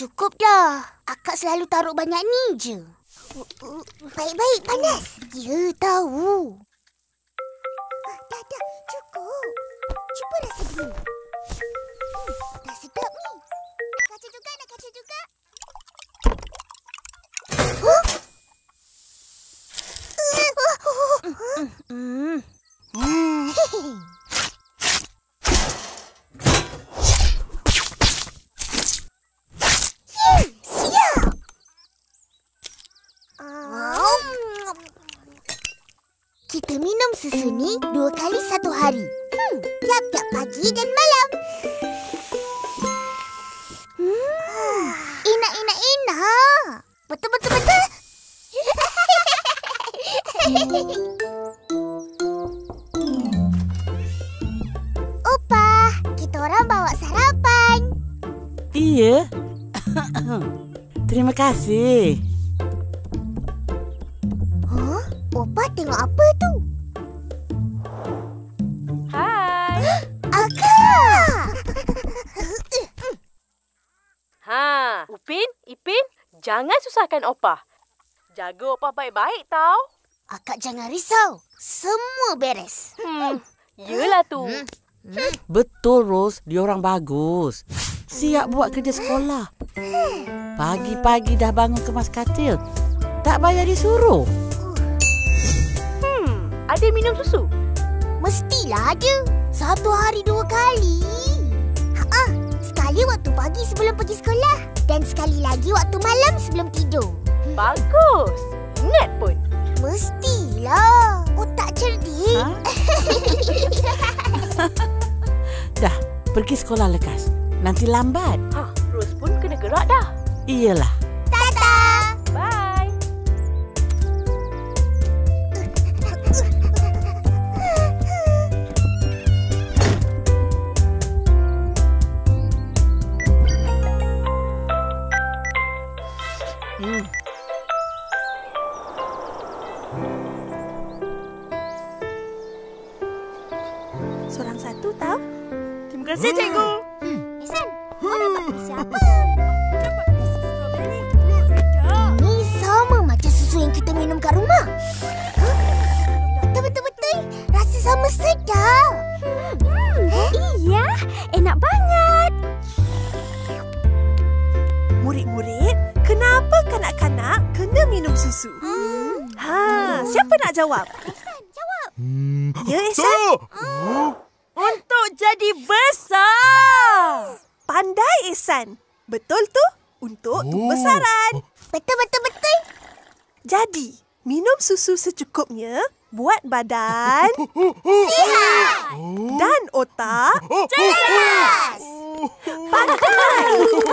cukup dah. Akak selalu taruh banyak ni je. Baik-baik, panas. Ya, tahu. Dah, cukup. Cuba rasa dulu. Dah sedap ni. Nak kaca juga? Kita minum susu ni 2 kali 1 hari. Tiap-tiap pagi dan malam. Enak. Betul. Opa, kita orang bawa sarapan. Iya. Terima kasih. Opa tengok apa tu? Hai. Akak! Upin, Ipin, jangan susahkan Opah. Jaga Opah baik-baik tau. Akak jangan risau. Semua beres. Yelah tu. Betul, Ros. Dia orang bagus. Siap buat kerja sekolah. Pagi-pagi dah bangun kemas katil. Tak payah disuruh. Ada minum susu? Mestilah ada. 1 hari 2 kali. Sekali waktu pagi sebelum pergi sekolah. Dan sekali lagi waktu malam sebelum tidur. Bagus. Ingat pun. Mestilah. Otak cerdik. Dah, pergi sekolah lekas. Nanti lambat. Ros pun kena gerak dah. Iyalah. Tata. Bye. Seorang satu tau. Terima kasih, cikgu. Ihsan, kau dapat isi apa? Dapat isi strawberry. Sedap. Ini sama macam susu yang kita minum kat rumah. Betul-betul. Rasa sama sedap. Iya, enak banget. Murid-murid, kenapa kanak-kanak kena minum susu? Siapa nak jawab? Ihsan, jawab. Ya, Ihsan? Untuk jadi besar. Pandai, Ihsan. Betul tu? Untuk besaran. Betul. Jadi, minum susu secukupnya buat badan Sihat. dan otak Jelas. pandai.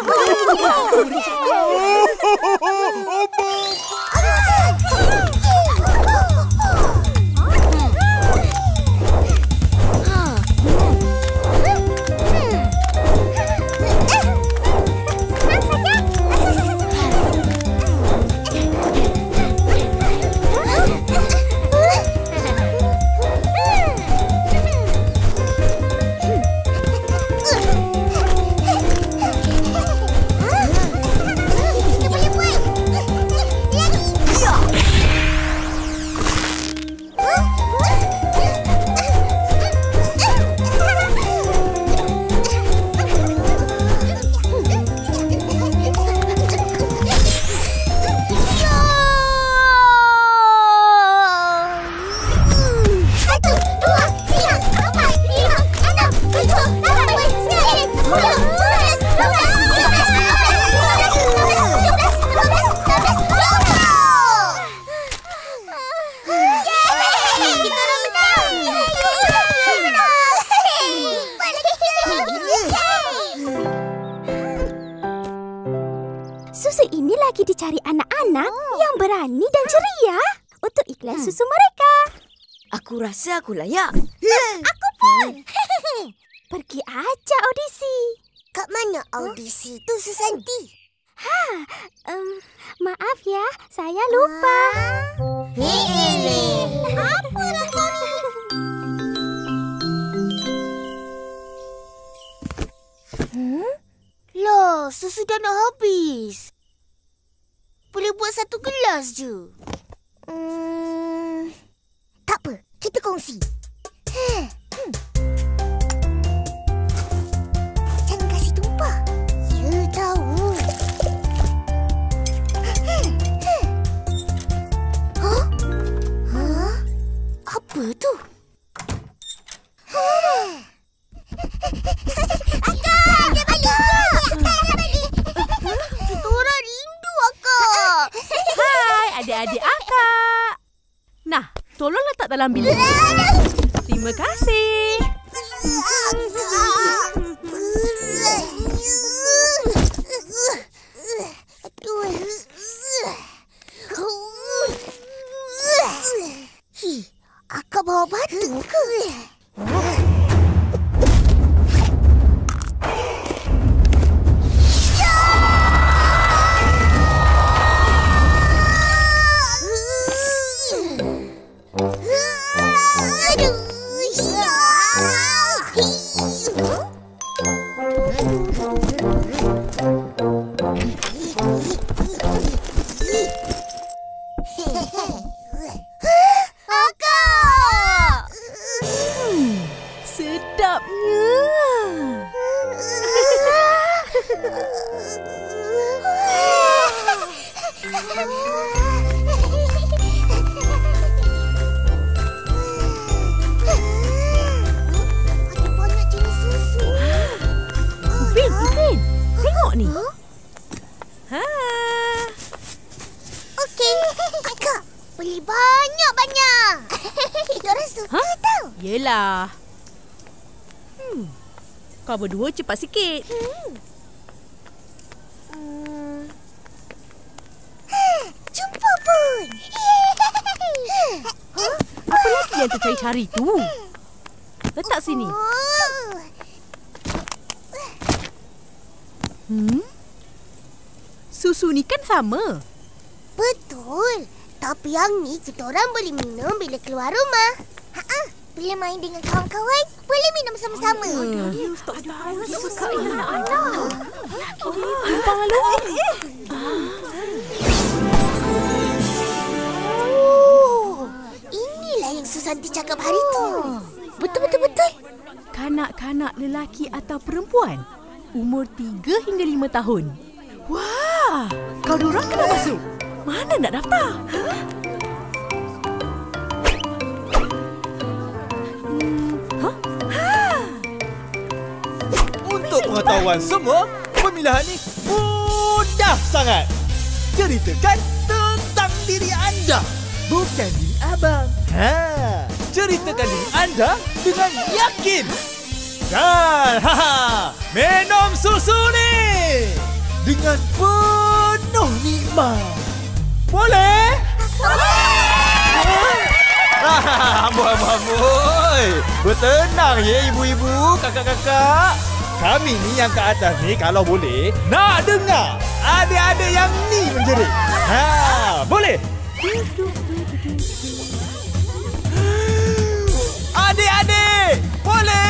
Susu ini lagi dicari anak-anak yang berani dan ceria untuk iklan susu mereka. Aku rasa aku layak. Aku pun. Pergi aja audisi. Kat mana audisi tu, Susanti? Maaf ya, saya lupa. Apa rasanya? Loh, susu dah nak habis. Boleh buat 1 gelas je. Tak apa, kita kongsi. Jangan kasih tumpah. Ya, tahu. Apa tu? Akak, dia balik. Kita orang rindu, Akak. Hai, adik-adik akak. Nah, tolong letak dalam bilik. Terima kasih. Akak bawa batu ke? Sedapnya. Ada banyak jenis susu. Upin, tengok ni. Ha. Okey, Akak beli banyak-banyak. Kita orang suka tau. Yelah. Kau berdua cepat sikit. Jumpa pun. Apa lagi yang tercari-cari tu? Letak sini. Susu ni kan sama. Betul. Tapi yang ni kita orang boleh minum bila keluar rumah. Bila main dengan kawan-kawan, boleh minum sama-sama. Tumpang lalu. Inilah yang Susanti cakap hari tu. Betul. Kanak-kanak lelaki atau perempuan umur 3 hingga 5 tahun. Wah, kau dorang kena masuk. Mana nak daftar? Untuk pengetahuan semua, pemilihan ni mudah sangat. Ceritakan tentang diri anda, bukan diri abang. Ceritakan diri anda dengan yakin. Dan minum susu ni dengan penuh nikmat. Boleh? Amboi. Bertenang ya ibu-ibu, kakak-kakak. Kami ni yang ke atas ni kalau boleh nak dengar adik-adik yang ni menjerit. Boleh? Adik-adik, boleh?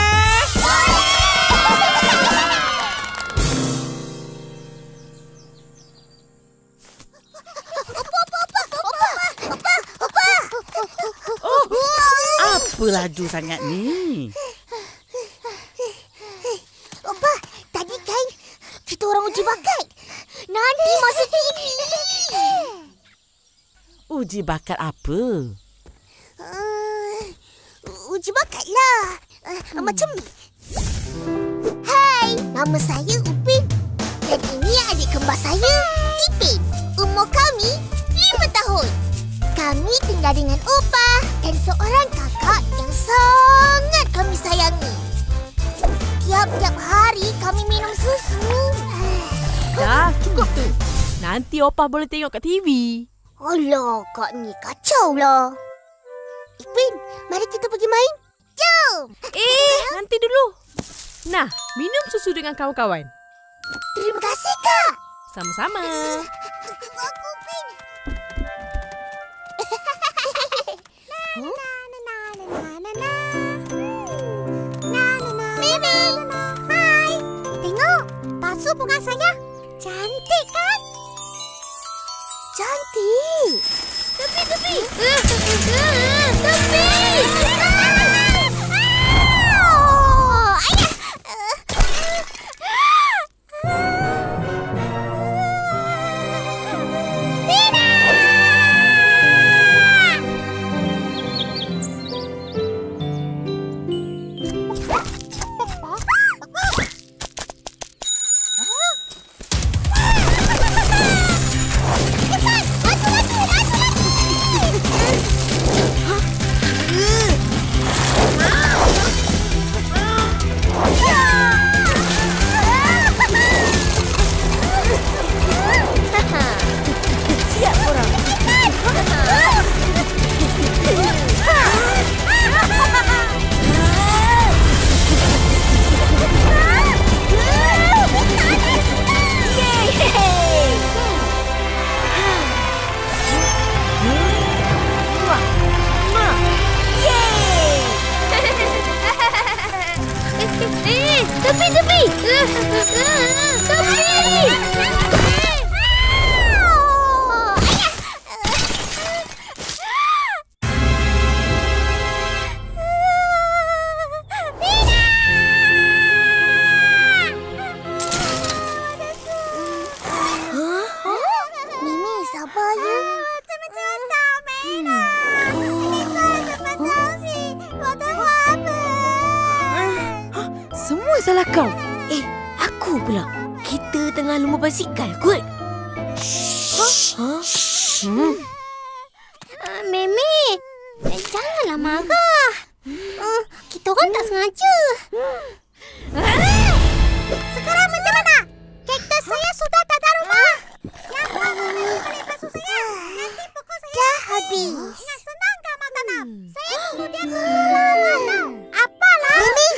Apa laju sangat ni? Opa, tadi kan kita orang uji bakat. Nanti masa TV. Uji bakat apa? Uji bakat lah. Macam ni. Hai, nama saya Upin. Dan ini adik kembar saya, Ipin. Umur kami 5 tahun. Kami tinggal dengan Opa dan seorang kakak yang sangat kami sayangi. Tiap-tiap hari kami minum susu. Dah, cukup tu. Nanti Opah boleh tengok kat TV. Alah, Kak ni kacau lah. Ipin, mari kita pergi main. Jom! Nanti dulu. Nah, minum susu dengan kawan-kawan. Terima kasih, Kak. Sama-sama. Tengok aku, Ipin. Mimi, hai. Tengok, basuh bunga saya. Cantik kan? Cantik. Tepi. Tepi. Semua salah kau. Aku pula. Kita tengah lumba basikal kot. Mimi, janganlah marah. Kita orang tak sengaja. Sekarang macam mana? Kaktus saya sudah tak ada rumah. Siapa boleh balik basuh saya? Nanti pukul saya. Dah habis. Ingat senang tak makanan? Saya tunggu dia lama. Apalah? Mimi.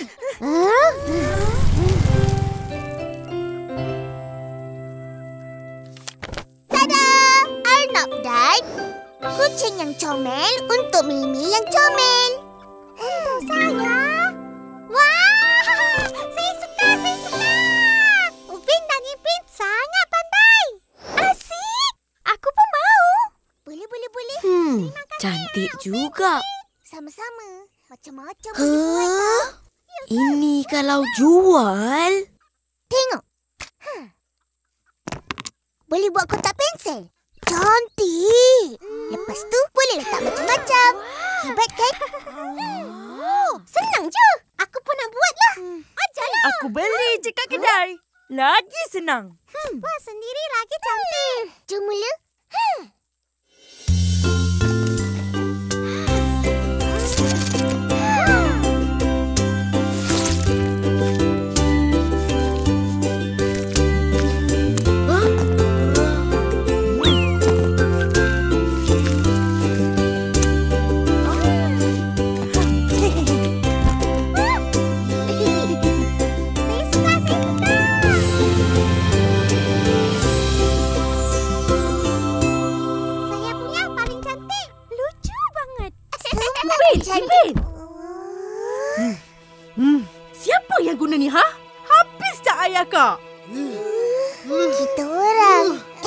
Tada! Arnab dan kucing yang comel untuk Mimi yang comel. Untuk saya. Wah! Saya suka. Upin dan Ipin sangat pandai. Asyik. Aku pun mau. Boleh. Terima kasih. Cantik juga. Sama-sama. Macam-macam boleh buat tau. Ini kalau jual. Tengok. Boleh buat kotak pensel. Cantik. Lepas tu boleh letak macam-macam. Hebat kan? Senang je. Aku pun nak buatlah. Ajarlah. Aku beli je kat kedai. Lagi senang. Buat sendiri lagi cantik. Jom mula. Siapa yang guna ni, ha? Habis tak ayah kak? Kita orang.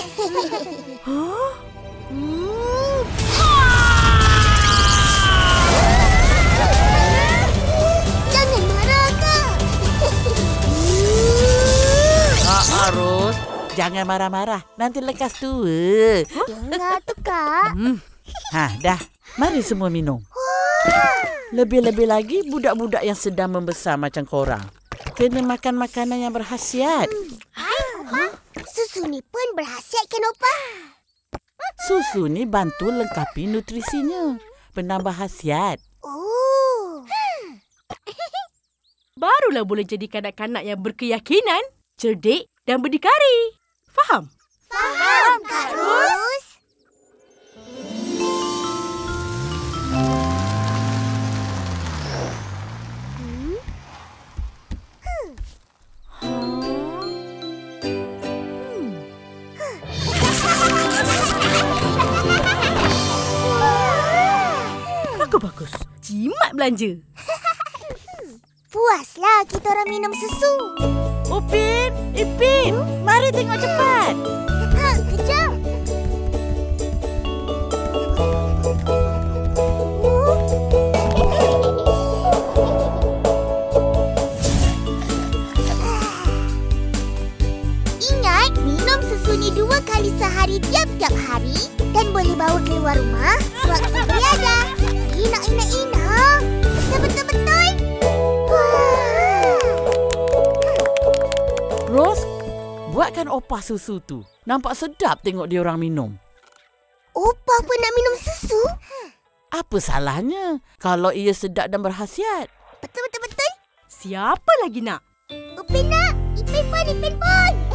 Jangan marah, Kak. Ros, jangan marah-marah. Nanti lekas tua. Dengar tu, Kak. Dah. Mari semua minum. Lebih-lebih lagi budak-budak yang sedang membesar macam korang. Kena makan makanan yang berkhasiat. Susu ni pun berkhasiat kan, Opa? Susu ni bantu lengkapi nutrisinya. Penambah khasiat. Oh. Barulah boleh jadi kanak-kanak yang berkeyakinan, cerdik dan berdikari. Faham? Faham, Kak Ros. Bagus. Jimat belanja. Puaslah kita orang minum susu. Upin, Ipin, mari tengok cepat. Kejap. Ingat, minum susu ni 2 kali sehari tiap-tiap hari dan boleh bawa keluar rumah sewaktu tiada. Ina. Betul-betul. Rose, buatkan opah susu tu. Nampak sedap tengok dia orang minum. Opah pun nak minum susu? Apa salahnya kalau ia sedap dan berkhasiat? Betul. Siapa lagi nak? Upin nak. Ipin pun.